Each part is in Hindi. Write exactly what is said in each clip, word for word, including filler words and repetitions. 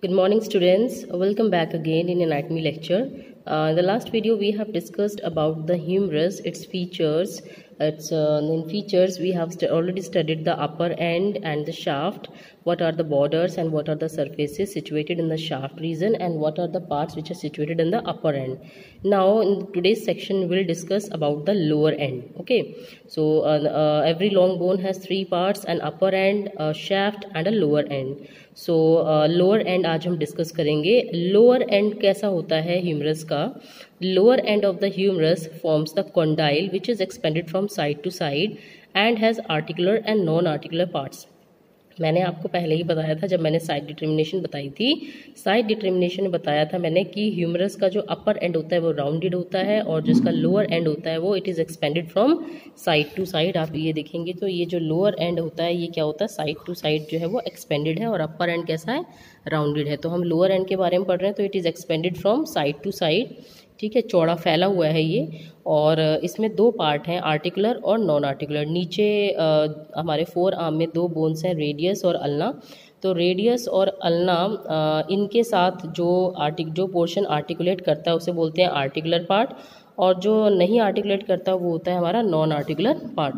Good morning, students. Welcome back again in anatomy lecture. Uh, in the last video, we have discussed about the humerus, its features. Its uh, in features, we have st already studied the upper end and the shaft. What are the borders and what are the surfaces situated in the shaft region, and what are the parts which are situated in the upper end. Now, in today's section, we'll discuss about the lower end. Okay, so uh, uh, every long bone has three parts: an upper end, a shaft, and a lower end. So lower end आज हम डिस्कस करेंगे. लोअर एंड कैसा होता है ह्यूमरस का. Lower end of the humerus forms the condyle which is expanded from side to side and has articular and non articular parts. मैंने आपको पहले ही बताया था जब मैंने साइड डिटर्मिनेशन बताई थी. साइड डिटर्मिनेशन में बताया था मैंने कि ह्यूमरस का जो अपर एंड होता है वो राउंडेड होता है और जिसका लोअर एंड होता है वो it is expanded from side to side. आप ये देखेंगे तो ये जो लोअर एंड होता है ये क्या होता है, साइड टू साइड जो है वो एक्सपेंडेड है, और अपर एंड कैसा है, राउंडेड है. तो हम लोअर एंड के बारे में पढ़ रहे हैं तो it is expanded from side to side. ठीक है, चौड़ा फैला हुआ है ये, और इसमें दो पार्ट हैं, आर्टिकुलर और नॉन आर्टिकुलर. नीचे आ, हमारे फोर आर्म में दो बोन्स हैं, रेडियस और अल्ना. तो रेडियस और अल्ना आ, इनके साथ जो आर्टिक जो पोर्शन आर्टिकुलेट करता है उसे बोलते हैं आर्टिकुलर पार्ट, और जो नहीं आर्टिकुलेट करता वो होता है हमारा नॉन आर्टिकुलर पार्ट.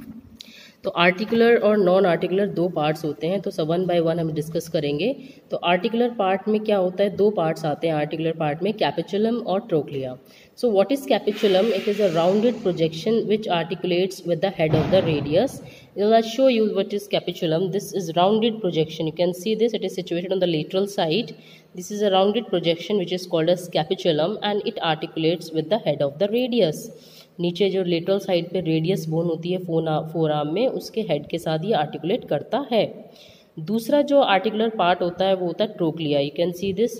तो आर्टिकुलर और नॉन आर्टिकुलर दो पार्ट्स होते हैं, तो सब वन बाय वन हम डिस्कस करेंगे. तो आर्टिकुलर पार्ट में क्या होता है, दो पार्ट्स आते हैं आर्टिकुलर पार्ट में, कैपिचुलम और trochlea. So what is capitulum? It is a rounded projection which articulates with the head of the radius. I'll show you what is capitulum. This is rounded projection. You can see this. It is situated on the lateral side. This is a rounded projection which is called as capitulum, and it articulates with the head of the radius. नीचे जो लेटरल साइड पे रेडियस बोन होती है फोन फोर आर्म में, उसके हेड के साथ ये आर्टिकुलेट करता है. दूसरा जो आर्टिकुलर पार्ट होता है वो होता है trochlea. You can see this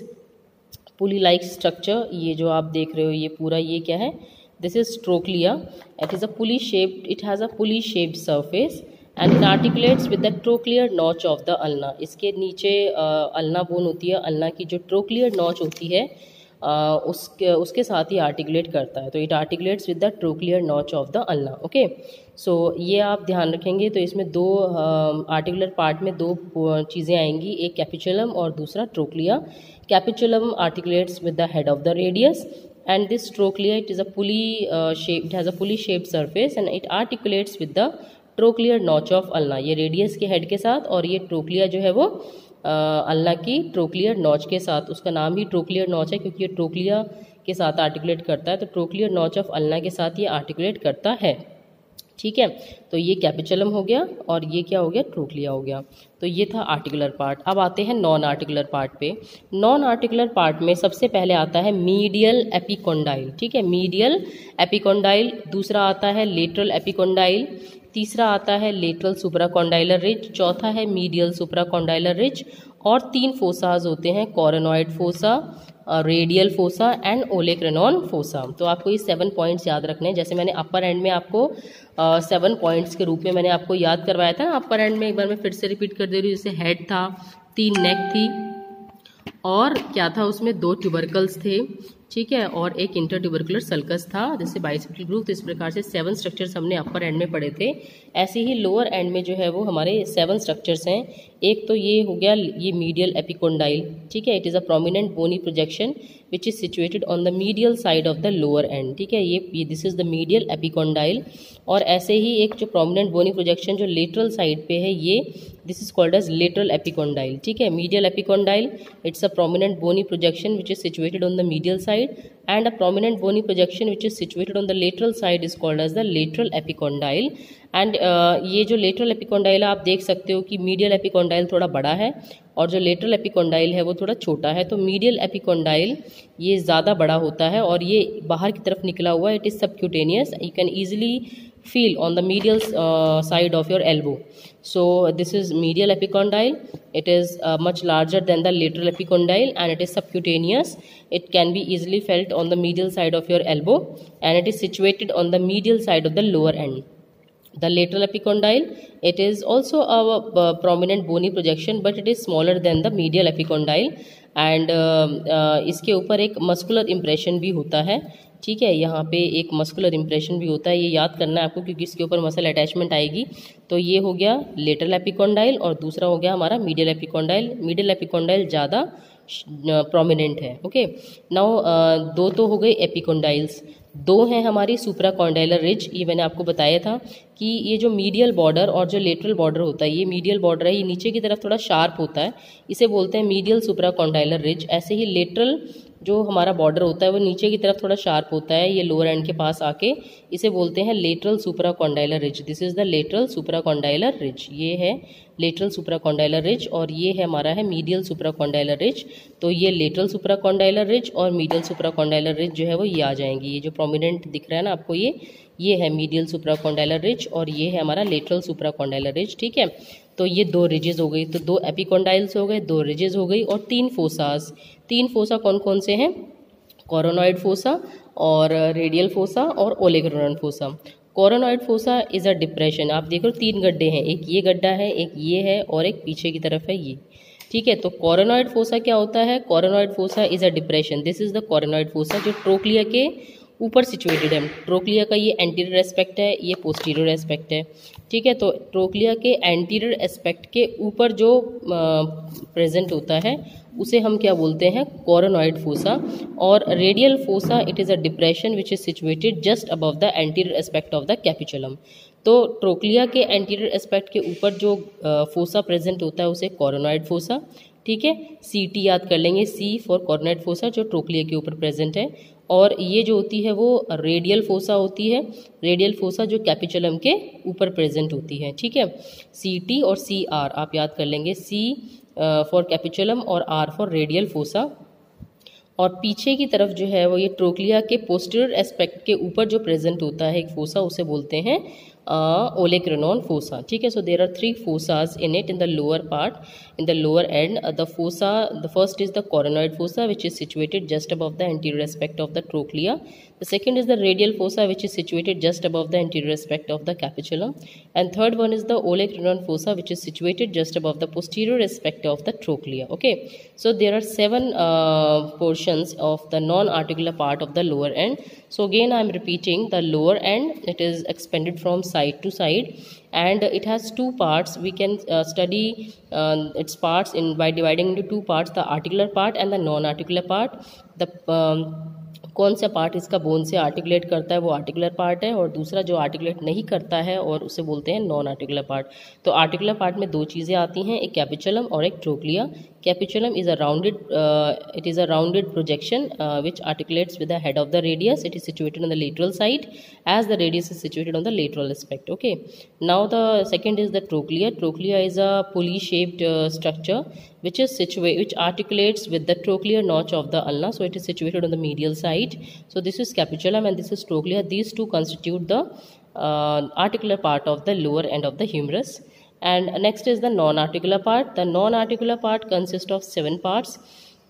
pulley like structure. ये जो आप देख रहे हो ये पूरा ये क्या है, this is trochlea. It is a pulley shaped, it has a pulley shaped surface and it articulates with the trochlear notch of the ulna. इसके नीचे अल्ना बोन होती है, अल्ना की जो trochlear notch होती है uh, उसके उसके साथ ही आर्टिकुलेट करता है. तो it articulates with the trochlear notch of the ulna. Okay, so ये आप ध्यान रखेंगे. तो इसमें दो आर्टिकुलर uh, पार्ट में दो चीज़ें आएंगी, एक कैपिचुलम और दूसरा trochlea. Capitulum articulates with the head of the radius, and this trochlea, it is a pulley uh, shape, it has a pulley shaped surface and it articulates with the trochlear notch of ulna. ये रेडियस के हेड के साथ, और ये ट्रोक्लिया जो है वो अल्ना की ट्रोक्लियर नॉच के साथ. उसका नाम ही ट्रोक्लियर नॉच है क्योंकि ये ट्रोक्लिया के साथ आर्टिकुलेट करता है. तो ट्रोक्लियर नॉच ऑफ अल्ना के साथ ये आर्टिकुलेट करता है. ठीक है, तो ये कैपिचुलम हो गया और ये क्या हो गया, ट्रोक्लिया हो गया. तो ये था आर्टिकुलर पार्ट. अब आते हैं नॉन आर्टिकुलर पार्ट पे. नॉन आर्टिकुलर पार्ट में सबसे पहले आता है मीडियल एपिकोंडाइल. ठीक है, मीडियल एपिकोंडाइल. दूसरा आता है लेटरल एपिकोंडाइल. तीसरा आता है लेटरल सुप्राकॉन्डाइलर रिज. चौथा है मीडियल सुप्राकॉन्डाइलर रिज. और तीन फोसाज होते हैं, coronoid fossa, radial fossa and olecranon fossa. तो आपको ये सेवन पॉइंट्स याद रखने हैं. जैसे मैंने अपर एंड में आपको सेवन uh, पॉइंट्स के रूप में मैंने आपको याद करवाया था. अपर एंड में एक बार मैं फिर से रिपीट कर दे रही हूँ. जैसे हेड था, तीन नेक थी, और क्या था उसमें दो ट्यूबरकल्स थे. ठीक है, और एक इंटर ट्यूबरकुलर सल्कस था, जैसे बाइसेप्टल ग्रूव. तो इस प्रकार से सेवन स्ट्रक्चर्स हमने अपर एंड में पढ़े थे. ऐसे ही लोअर एंड में जो है वो हमारे सेवन स्ट्रक्चर्स हैं. एक तो ये हो गया ये मीडियल एपिकोंडाइल. ठीक है, it is a prominent bony projection which is situated on the medial side of the lower end. ठीक है, ये this is the medial epicondyle. और ऐसे ही एक जो प्रोमिनेंट बोनी प्रोजेक्शन जो लेटरल साइड पे है, ये this is called as lateral epicondyle. ठीक है, medial epicondyle, it's a prominent bony projection which is situated on the medial side, and a prominent bony projection which is situated on the lateral side is called as the lateral epicondyle. and uh, ये जो lateral epicondyle आप देख सकते हो कि medial epicondyle थोड़ा बड़ा है और जो lateral epicondyle है वो थोड़ा छोटा है. तो medial epicondyle ये ज़्यादा बड़ा होता है और ये बाहर की तरफ निकला हुआ है. it is subcutaneous. you can easily feel on the medial uh, side of your elbow. So this is medial epicondyle. It is uh, much larger than the lateral epicondyle and it is subcutaneous. It can be easily felt on the medial side of your elbow and it is situated on the medial side of the lower end. The lateral epicondyle, it is also a, a prominent bony projection but it is smaller than the medial epicondyle. And uh, uh, इसके ऊपर एक मस्कुलर इम्प्रेशन भी होता है ठीक है। यहाँ पे एक मस्कुलर इंप्रेशन भी होता है, ये याद करना है आपको क्योंकि इसके ऊपर मसल अटैचमेंट आएगी। तो ये हो गया लेटरल एपिकोंडाइल और दूसरा हो गया हमारा मीडियल एपिकोंडाइल। मीडियल एपिकोंडाइल ज़्यादा प्रोमिनेंट है। ओके, नाउ दो तो हो गए एपिकोंडाइल्स, दो हैं हमारी सुप्राकॉन्डाइलर रिज। ये मैंने आपको बताया था कि ये जो मीडियल बॉर्डर और जो लेटरल बॉर्डर होता है, ये मीडियल बॉर्डर है, ये नीचे की तरफ थोड़ा शार्प होता है, इसे बोलते हैं मीडियल सुप्राकॉन्डाइलर रिज। ऐसे ही लेटरल जो हमारा बॉर्डर होता है वो नीचे की तरफ थोड़ा शार्प होता है, ये लोअर एंड के पास आके, इसे बोलते हैं lateral supracondylar ridge. This is the lateral supracondylar ridge. ये है लेटरल सुप्राकॉन्डाइलर रिज और ये है हमारा है मीडियल सुप्राकॉन्डाइलर रिज। तो ये लेटरल सुप्राकॉन्डाइलर रिज और मीडियल सुप्राकॉन्डाइलर रिज जो है वो ये आ जाएंगी। ये जो प्रोमिनेंट दिख रहा है ना आपको, ये ये है मीडियल सुप्राकॉन्डाइलर रिज और ये है हमारा लेटरल सुप्राकॉन्डाइलर रिज। ठीक है, तो ये दो रिजेस हो गई, तो दो एपिकोंडाइल्स हो गए, दो रिजेस हो गई और तीन फोसास। तीन फोसा कौन कौन से हैं? कोरोनॉइड फोसा और रेडियल फोसा और olecranon fossa. Coronoid fossa is a depression. आप देखो तीन गड्ढे हैं, एक ये गड्ढा है, एक ये है और एक पीछे की तरफ है ये। ठीक है, तो कोरोनॉइड फोसा क्या होता है? Coronoid fossa is a depression. This is the coronoid fossa जो ट्रोक्लिया के ऊपर सिचुएटेड है। ट्रोक्लिया का ये एंटीरियर एस्पेक्ट है, ये पोस्टीरियर एस्पेक्ट है। ठीक है, तो ट्रोक्लिया के एंटीरियर एस्पेक्ट के ऊपर जो प्रेजेंट होता है उसे हम क्या बोलते हैं? Coronoid fossa. और radial fossa it is a depression which is situated just above the anterior aspect of the capitulum. तो ट्रोक्लिया के एंटीरियर एस्पेक्ट के ऊपर जो फोसा प्रेजेंट होता है उसे कोरोनॉइड फोसा। ठीक है, सी टी याद कर लेंगे, सी फॉर कोरोनॉइड फोसा जो ट्रोक्लिया के ऊपर प्रेजेंट है। और ये जो होती है वो रेडियल फोसा होती है, रेडियल फोसा जो कैपिचुलम के ऊपर प्रेजेंट होती है। ठीक है, सी टी और सी आर आप याद कर लेंगे, सी फॉर कैपिचुलम और आर फॉर रेडियल फोसा। और पीछे की तरफ जो है वो ये ट्रोक्लिया के पोस्टीरियर एस्पेक्ट के ऊपर जो प्रेजेंट होता है एक फोसा, उसे बोलते हैं ओलेग्रेनॉन फोसा। ठीक है, so there are three fossas in it in the lower part, in the lower end. uh, the fossa, the first is the coronoid fossa which is situated just above the anterior aspect of the trochlea. The second is the radial fossa which is situated just above the anterior aspect of the capitulum, and third one is the olecranon fossa which is situated just above the posterior aspect of the trochlea. Okay, so there are seven uh, portions of the non-articular part of the lower end. So again I am repeating, the lower end, it is expanded from side to side and it has two parts. We can uh, study uh, its parts in by dividing into two parts, the articular part and the non-articular part. The um, कौन सा पार्ट इसका बोन से आर्टिकुलेट करता है वो आर्टिकुलर पार्ट है, और दूसरा जो आर्टिकुलेट नहीं करता है और उसे बोलते हैं नॉन आर्टिकुलर पार्ट। तो आर्टिकुलर पार्ट में दो चीज़ें आती हैं, एक कैपिचुलम और एक trochlea. Capitulum is a rounded, it is a rounded projection which articulates with the head of the radius. It is situated on the lateral side as the radius is situated on the lateral aspect. Okay, now the second is the trochlea. Trochlea is a pulley shaped uh, structure which is situated, which articulates with the trochlear notch of the ulna. So it is situated on the medial side. So this is capitulum and this is trochlea. These two constitute the uh, articular part of the lower end of the humerus. And next is the non-articular part. The non-articular part consists of seven parts.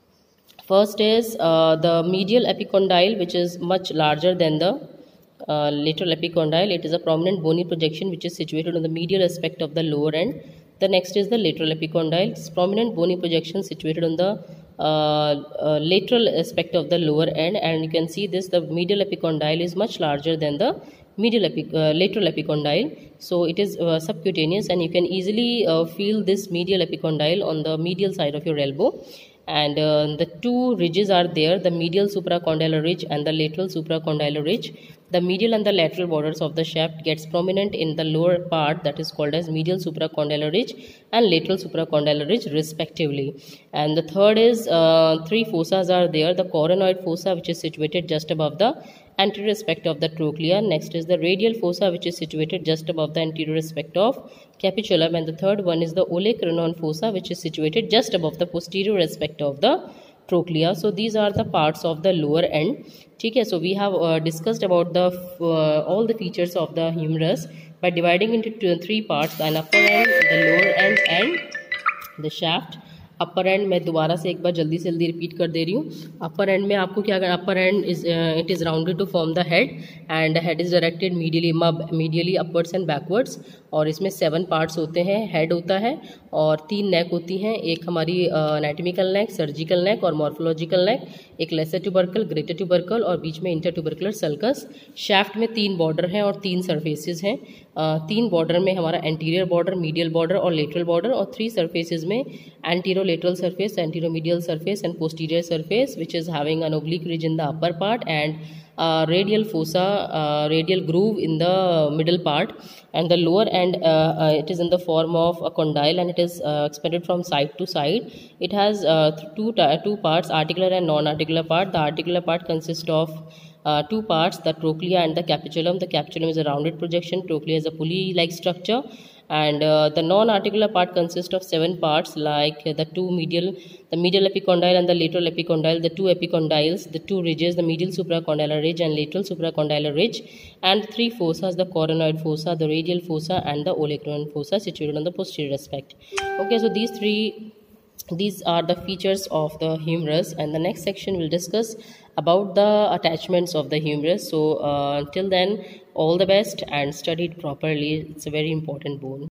First is uh, the medial epicondyle, which is much larger than the Uh, lateral epicondyle. It is a prominent bony projection which is situated on the medial aspect of the lower end. The next is the lateral epicondyle. It's prominent bony projection situated on the uh, uh, lateral aspect of the lower end, and you can see this, the medial epicondyle is much larger than the medial epi uh, lateral epicondyle. So it is uh, subcutaneous and you can easily uh, feel this medial epicondyle on the medial side of your elbow. And uh, the two ridges are there, the medial supracondylar ridge and the lateral supracondylar ridge. The medial and the lateral borders of the shaft gets prominent in the lower part, that is called as medial supracondylar ridge and lateral supracondylar ridge respectively. And the third is uh, three fossas are there, the coronoid fossa which is situated just above the anterior aspect of the trochlea. Next is the radial fossa which is situated just above the anterior aspect of capitulum, and the third one is the olecranon fossa which is situated just above the posterior aspect of the trochlea. So these are the parts of the lower end. ठीक है, so we have uh, discussed about the uh, all the features of the humerus by dividing into two, three parts, an upper end, the lower end and the shaft. Upper end मैं दोबारा से एक बार जल्दी से जल्दी रिपीट कर दे रही हूँ। अपर एंड में आपको क्या करना, upper end is it is rounded to form the head and head is directed medially मब मीडियली अपवर्ड्स एंड बैकवर्ड्स। और इसमें सेवन पार्ट्स होते हैं। हेड होता है और तीन नेक होती हैं, एक हमारी एनाटॉमिकल नेक, सर्जिकल नेक और मॉर्फोलॉजिकल नेक, एक लेसर ट्यूबरकल, ग्रेटर ट्यूबरकल और बीच में इंटर ट्यूबरकुलर सल्कस। शैफ्ट में तीन बॉर्डर हैं और तीन सरफेसेस हैं। तीन बॉर्डर में हमारा एंटीरियर बॉर्डर, मीडियल बॉर्डर और लेटरल बॉर्डर, और थ्री सरफेसेस में antero lateral surface, antero medial surface and posterior surface which is having an oblique ridge in the upper part and uh, radial fossa, uh, radial groove in the middle part, and the lower end uh, uh, it is in the form of a condyle and it is uh, expanded from side to side. It has uh, two two parts, articular and non-articular part. The articular part consists of uh, two parts, the trochlea and the capitulum. The capitulum is a rounded projection, trochlea is a pulley-like structure, and uh, the non-articular part consists of seven parts, like uh, the two medial, the medial epicondyle and the lateral epicondyle, the two epicondyles, the two ridges, the medial supracondylar ridge and lateral supracondylar ridge, and three fossas, the coronoid fossa, the radial fossa and the olecranon fossa situated on the posterior aspect. Okay, so these three these are the features of the humerus, and the next section will discuss about the attachments of the humerus. So uh, till then, all the best and study it properly. It's a very important bone.